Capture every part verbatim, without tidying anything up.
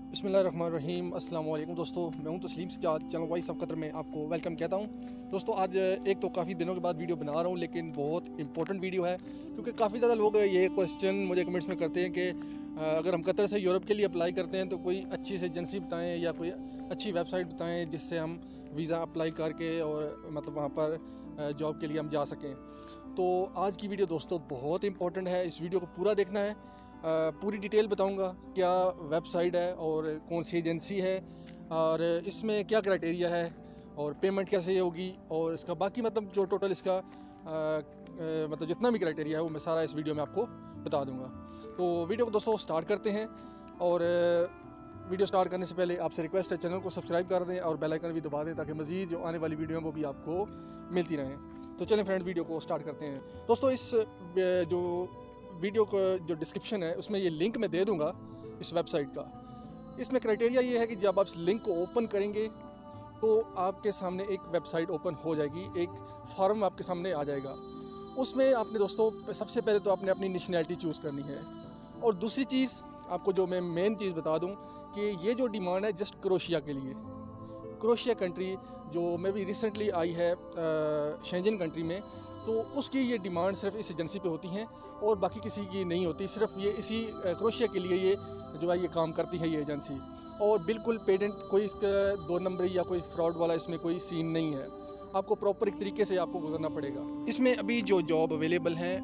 बिस्मिल्लाहिर्रहमानिर्रहीम। अस्सलाम वालेकुम दोस्तों, मैं हूं Tasleem Sajjad, channel voice of Qatar में आपको वेलकम कहता हूं। दोस्तों आज एक तो काफ़ी दिनों के बाद वीडियो बना रहा हूं, लेकिन बहुत इंपॉर्टेंट वीडियो है क्योंकि काफ़ी ज़्यादा लोग ये क्वेश्चन मुझे कमेंट्स में करते हैं कि अगर हम कतर से यूरोप के लिए अप्लाई करते हैं तो कोई अच्छी सी एजेंसी बताएँ या कोई अच्छी वेबसाइट बताएँ जिससे हम वीज़ा अप्लाई करके और मतलब वहाँ पर जॉब के लिए हम जा सकें। तो आज की वीडियो दोस्तों बहुत इंपॉर्टेंट है, इस वीडियो को पूरा देखना है। Uh, पूरी डिटेल बताऊंगा क्या वेबसाइट है और कौन सी एजेंसी है और इसमें क्या क्राइटेरिया है और पेमेंट कैसे होगी और इसका बाकी मतलब जो टोटल इसका आ, आ, मतलब जितना भी क्राइटेरिया है वो मैं सारा इस वीडियो में आपको बता दूंगा। तो वीडियो को दोस्तों स्टार्ट करते हैं और वीडियो स्टार्ट करने से पहले आपसे रिक्वेस्ट है चैनल को सब्सक्राइब कर दें और बेल आइकन भी दबा दें ताकि मज़ीद जो आने वाली वीडियो है वो भी आपको मिलती रहें। तो चलें फ्रेंड वीडियो को स्टार्ट करते हैं। दोस्तों इस जो वीडियो का जो डिस्क्रिप्शन है उसमें ये लिंक मैं दे दूंगा इस वेबसाइट का। इसमें क्राइटेरिया ये है कि जब आप इस लिंक को ओपन करेंगे तो आपके सामने एक वेबसाइट ओपन हो जाएगी, एक फॉर्म आपके सामने आ जाएगा। उसमें आपने दोस्तों सबसे पहले तो आपने अपनी नेशनैलिटी चूज़ करनी है और दूसरी चीज़ आपको जो मैं मेन चीज़ बता दूं कि ये जो डिमांड है जस्ट क्रोशिया के लिए, क्रोशिया कंट्री जो मे भी रिसेंटली आई है शेंजन कंट्री में, तो उसकी ये डिमांड सिर्फ इस एजेंसी पे होती हैं और बाकी किसी की नहीं होती। सिर्फ ये इसी क्रोशिया के लिए ये जो है ये काम करती है ये एजेंसी, और बिल्कुल पेडेंट कोई इसका दो नंबरी या कोई फ्रॉड वाला इसमें कोई सीन नहीं है। आपको प्रॉपर एक तरीके से आपको गुजरना पड़ेगा। इसमें अभी जो जॉब अवेलेबल हैं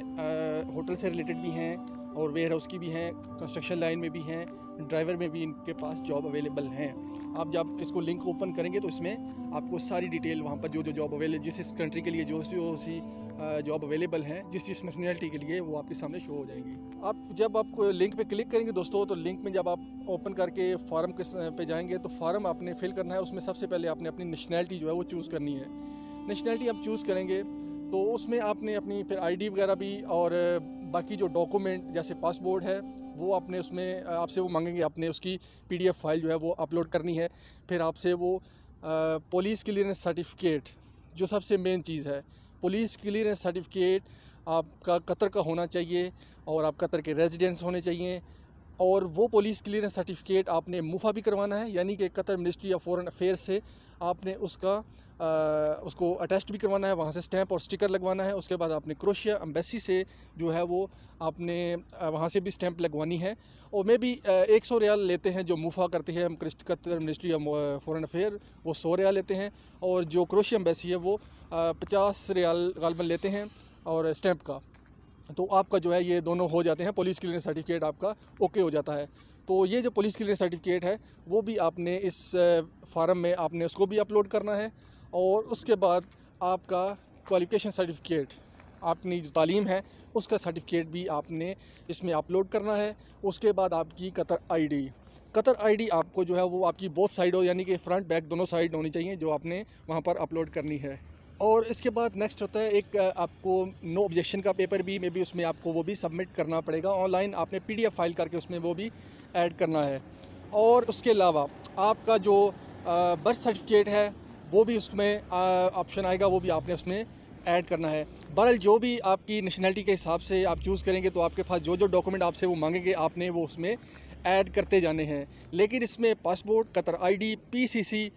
उसमें होटल से रिलेटेड भी हैं और वेयर हाउस की भी हैं, कंस्ट्रक्शन लाइन में भी हैं, ड्राइवर में भी इनके पास जॉब अवेलेबल हैं। आप जब इसको लिंक ओपन करेंगे तो इसमें आपको सारी डिटेल वहाँ पर जो जो जॉब अवेलेबल जिस इस कंट्री के लिए जो जो सी जॉब अवेलेबल हैं जिस जिस नेशनैलिटी के लिए वो आपके सामने शो हो जाएंगी। आप जब आपको लिंक पे क्लिक करेंगे दोस्तों तो लिंक में जब आप ओपन करके फॉर्म के पे जाएंगे तो फॉर्म आपने फिल करना है। उसमें सबसे पहले आपने अपनी नेशनैलिटी जो है वो चूज़ करनी है। नेशनैलिटी आप चूज़ करेंगे तो उसमें आपने अपनी फिर आईडी वगैरह भी और बाकी जो डॉक्यूमेंट जैसे पासपोर्ट है वो आपने उसमें आपसे वो मांगेंगे, आपने उसकी पीडीएफ फाइल जो है वो अपलोड करनी है। फिर आपसे वो पुलिस क्लियरेंस सर्टिफिकेट जो सबसे मेन चीज़ है, पुलिस क्लियरेंस सर्टिफिकेट आपका कतर का होना चाहिए और आप कतर के रेजिडेंट्स होने चाहिए। और वो पुलिस क्लियरेंस सर्टिफिकेट आपने मुफा भी करवाना है, यानी कि Qatar ministry of foreign affairs से आपने उसका आ, उसको अटेस्ट भी करवाना है, वहाँ से स्टैंप और स्टिकर लगवाना है। उसके बाद आपने क्रोशिया एम्बेसी से जो है वो आपने वहाँ से भी स्टैंप लगवानी है। और मैं भी एक सौ रियाल लेते हैं जो मुफा करती है Qatar ministry of foreign affair, वो सौ रियाल लेते हैं, और जो क्रोशिया एम्बेसी है वो पचास रियाल गालबन लेते हैं और स्टैंप का। तो आपका जो है ये दोनों हो जाते हैं, पुलिस क्लियरेंस सर्टिफिकेट आपका ओके हो जाता है। तो ये जो पुलिस क्लियरेंस सर्टिफिकेट है वो भी आपने इस फार्म में आपने उसको भी अपलोड करना है। और उसके बाद आपका क्वालिफिकेशन सर्टिफिकेट, अपनी जो तालीम है उसका सर्टिफिकेट भी आपने इसमें अपलोड करना है। उसके बाद आपकी कतर आईडी, कतर आईडी आपको जो है वो आपकी बोथ साइड हो, यानी कि फ्रंट बैक दोनों साइड होनी चाहिए, जो आपने वहाँ पर अपलोड करनी है। और इसके बाद नेक्स्ट होता है एक आपको नो ऑब्जेक्शन का पेपर भी मे भी उसमें आपको वो भी सबमिट करना पड़ेगा ऑनलाइन। आपने पीडीएफ फाइल करके उसमें वो भी ऐड करना है। और उसके अलावा आपका जो बर्थ सर्टिफिकेट है वो भी उसमें ऑप्शन आएगा, वो भी आपने उसमें ऐड करना है। बहरहाल जो भी आपकी नेशनैलिटी के हिसाब से आप चूज़ करेंगे तो आपके पास जो जो डॉक्यूमेंट आपसे वो मांगेंगे आपने वो उसमें ऐड करते जाने हैं। लेकिन इसमें पासपोर्ट, कतर आईडी, पीसीसी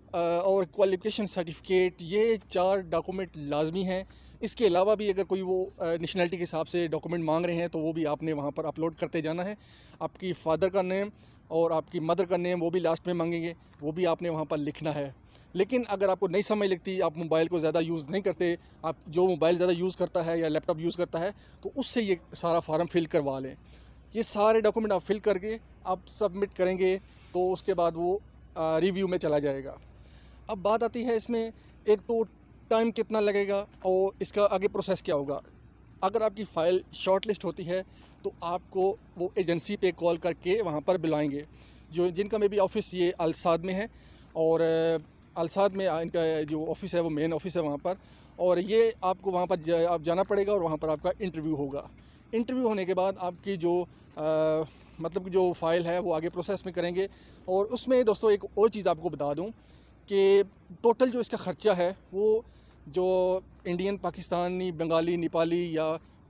और क्वालिफिकेशन सर्टिफिकेट, ये चार डॉक्यूमेंट लाजमी हैं। इसके अलावा भी अगर कोई वो नेशनैलिटी के हिसाब से डॉक्यूमेंट मांग रहे हैं तो वो भी आपने वहाँ पर अपलोड करते जाना है। आपकी फ़ादर का नेम और आपकी मदर का नेम वो भी लास्ट में मांगेंगे, वो भी आपने वहाँ पर लिखना है। लेकिन अगर आपको नहीं समझ लगती, आप मोबाइल को ज़्यादा यूज़ नहीं करते, आप जो मोबाइल ज़्यादा यूज़ करता है या लैपटॉप यूज़ करता है तो उससे ये सारा फार्म फिल करवा लें। ये सारे डॉक्यूमेंट आप फिल करके आप सबमिट करेंगे तो उसके बाद वो रिव्यू में चला जाएगा। अब बात आती है इसमें एक तो टाइम कितना लगेगा और इसका आगे प्रोसेस क्या होगा। अगर आपकी फ़ाइल शॉर्ट लिस्ट होती है तो आपको वो एजेंसी पे कॉल करके वहाँ पर बुलाएंगे, जो जिनका मे भी ऑफ़िस ये अलसाद में है। और अलसाद में इनका जो ऑफ़िस है वो मेन ऑफ़िस है वहाँ पर, और ये आपको वहाँ पर जा, आप जाना पड़ेगा और वहाँ पर आपका इंटरव्यू होगा। इंटरव्यू होने के बाद आपकी जो आ, मतलब जो फ़ाइल है वो आगे प्रोसेस में करेंगे। और उसमें दोस्तों एक और चीज़ आपको बता दूँ कि टोटल जो इसका ख़र्चा है वो जो इंडियन, पाकिस्तानी, बंगाली, नेपाली या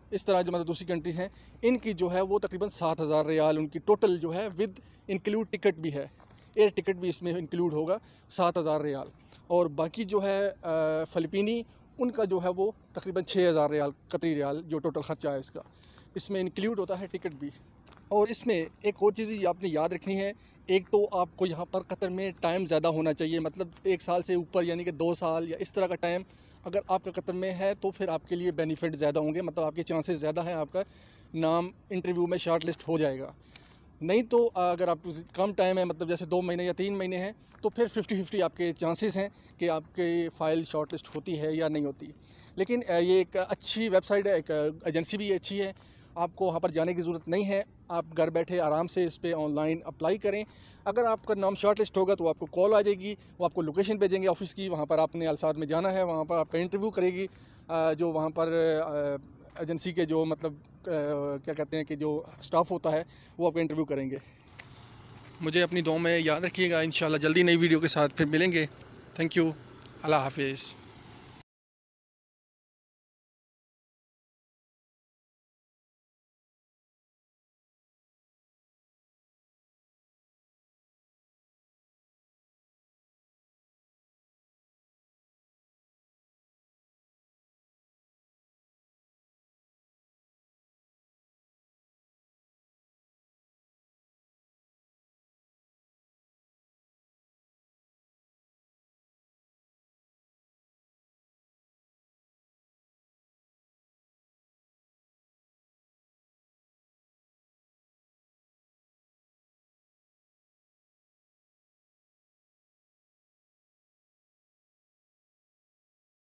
इस तरह जो मतलब दूसरी कंट्रीज़ हैं इनकी जो है वो तकरीबन सात हज़ार रियाल उनकी टोटल जो है विद इंक्लूड टिकट भी है, एयर टिकट भी इसमें इंक्लूड होगा सात हज़ार रियाल। और बाकी जो है फ़िलिपीनी उनका जो है वो तकरीबन छः हज़ार रियाल कतरी रियाल जो टोटल ख़र्चा है इसका, इसमें इंक्लूड होता है टिकट भी। और इसमें एक और चीज़ आपने याद रखनी है, एक तो आपको यहाँ पर कतर में टाइम ज़्यादा होना चाहिए, मतलब एक साल से ऊपर यानी कि दो साल या इस तरह का टाइम अगर आपका कतर में है तो फिर आपके लिए बेनिफिट ज़्यादा होंगे, मतलब आपके चांसेस ज़्यादा हैं आपका नाम इंटरव्यू में शॉर्ट लिस्ट हो जाएगा। नहीं तो अगर आप कम टाइम है, मतलब जैसे दो महीने या तीन महीने हैं, तो फिर फिफ्टी फिफ्टी आपके चांसेस हैं कि आपके फ़ाइल शॉर्ट लिस्ट होती है या नहीं होती। लेकिन ये एक अच्छी वेबसाइट है, एक एजेंसी भी अच्छी है, आपको वहाँ पर जाने की ज़रूरत नहीं है, आप घर बैठे आराम से इस पर ऑनलाइन अप्लाई करें। अगर आपका नाम शॉर्ट लिस्ट होगा तो आपको कॉल आ जाएगी, वो आपको लोकेशन भेजेंगे ऑफ़िस की, वहाँ पर आपने अलसाद में जाना है, वहाँ पर आपका इंटरव्यू करेगी जो वहाँ पर एजेंसी के जो मतलब क्या कहते हैं कि जो स्टाफ होता है वो आपका इंटरव्यू करेंगे। मुझे अपनी दुआ में याद रखिएगा, इंशाल्लाह जल्दी नई वीडियो के साथ फिर मिलेंगे। थैंक यू, अल्लाह हाफिज़।